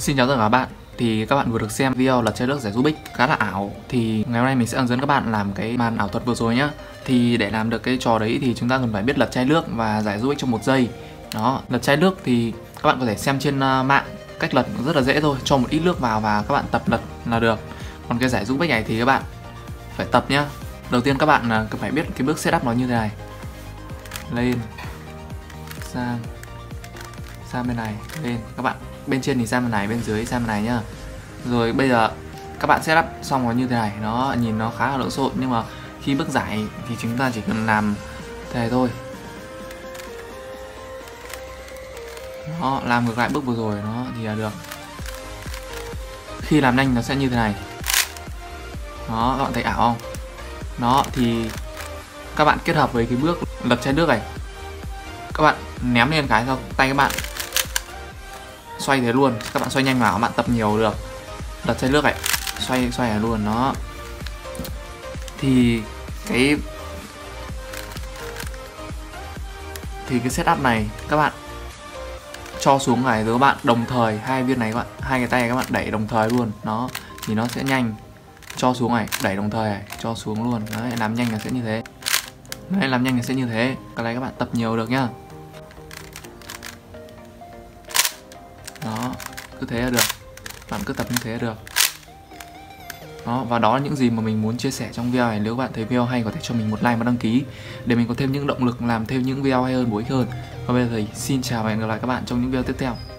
Xin chào tất cả các bạn. Thì các bạn vừa được xem video lật chai nước giải Rubik khá là ảo. Thì ngày hôm nay mình sẽ hướng dẫn các bạn làm cái màn ảo thuật vừa rồi nhá. Thì để làm được cái trò đấy thì chúng ta cần phải biết lật chai nước và giải Rubik trong 1 giây. Đó, lật chai nước thì các bạn có thể xem trên mạng, cách lật rất là dễ thôi, cho một ít nước vào và các bạn tập lật là được. Còn cái giải Rubik này thì các bạn phải tập nhá. Đầu tiên các bạn phải biết cái bước setup nó như thế này. Lên, sang bên này, lên, các bạn bên trên thì sang bên này, bên dưới sang bên này nhá. Rồi bây giờ các bạn setup xong rồi như thế này, nó nhìn nó khá là lộn xộn, nhưng mà khi bước giải thì chúng ta chỉ cần làm thế này thôi. Đó, làm ngược lại bước vừa rồi nó thì là được. Khi làm nhanh nó sẽ như thế này. Đó, các bạn thấy ảo không? Đó thì các bạn kết hợp với cái bước lật chai nước này, các bạn ném lên cái xong tay các bạn xoay thế luôn, các bạn xoay nhanh vào, các bạn tập nhiều được. Lật chai nước này, xoay này luôn. Nó thì cái setup này các bạn cho xuống này, rồi các bạn đồng thời hai viên này, các bạn hai cái tay này các bạn đẩy đồng thời luôn, nó thì nó sẽ nhanh. Cho xuống này, đẩy đồng thời này, cho xuống luôn. Đấy, làm nhanh là sẽ như thế. Đấy, làm nhanh là sẽ như thế. Cái này các bạn tập nhiều được nhá. Đó, cứ thế là được. Bạn cứ tập như thế là được. Đó, và đó là những gì mà mình muốn chia sẻ trong video này. Nếu bạn thấy video hay có thể cho mình một like và đăng ký để mình có thêm những động lực làm thêm những video hay hơn, bổ ích hơn. Và bây giờ thì xin chào và hẹn gặp lại các bạn trong những video tiếp theo.